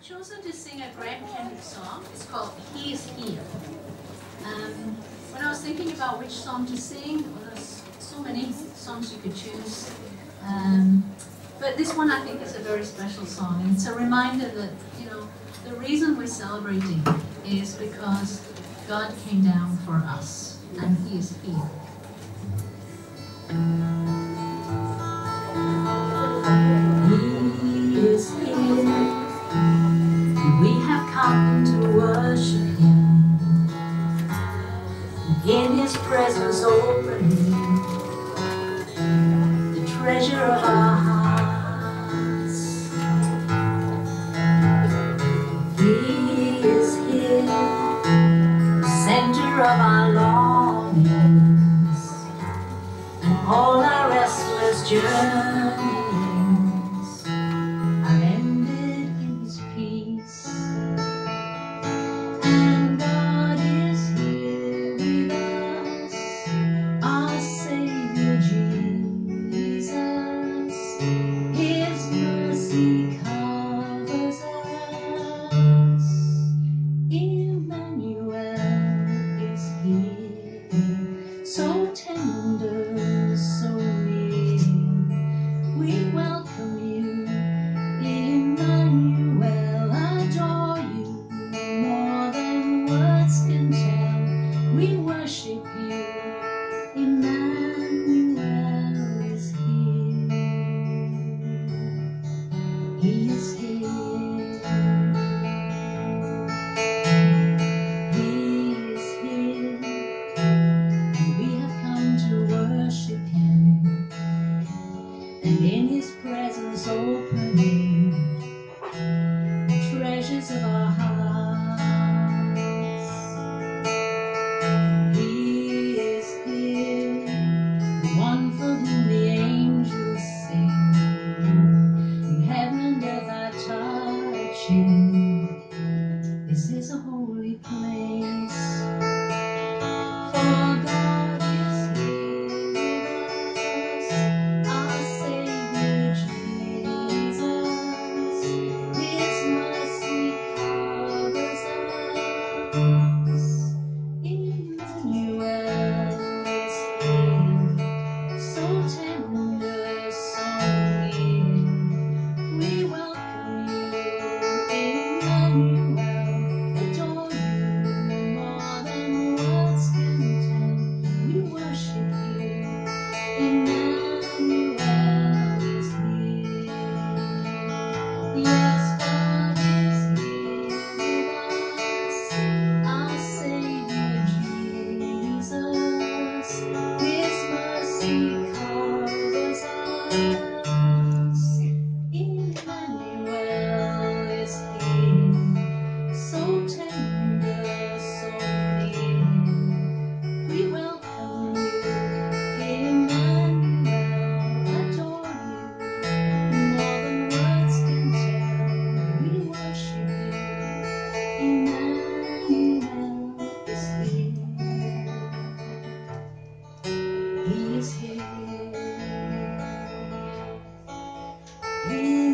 chosen to sing a Graham Kendrick song. It's called He Is Here. When I was thinking about which song to sing, well, there's so many songs you could choose. But this one I think is a very special song. And it's a reminder that, you know, the reason we're celebrating is because God came down for us and He is here. He is here. We have come to worship Him. In His presence opening the treasure of our hearts. He is here, the center of our longings, and all our restless journeys are ended in His peace. And God is here with us, our Savior Jesus. His mercy covers us. Emmanuel is here, so tender, so near. We welcome you, Emmanuel, adore you more than words can tell. We worship you, Emmanuel is here. He is here. He is here. And we have come to worship Him. And in His presence opening the treasures of our hearts. He is here, the one for whom the angels sing, and heaven and earth are touching. This is a holy place, for God is here with us, our Savior Jesus. His mercy covers us. Emmanuel is here, so tender, so near. We welcome you, Emmanuel, adore you more than words can tell. We worship you, Emmanuel is here. Yes, God is here with us, our Savior Jesus. His mercy covers us. Emmanuel is here, so tender, so near. We welcome you, Emmanuel, adore you more than words can tell. We worship you, Emmanuel is here. He is here. He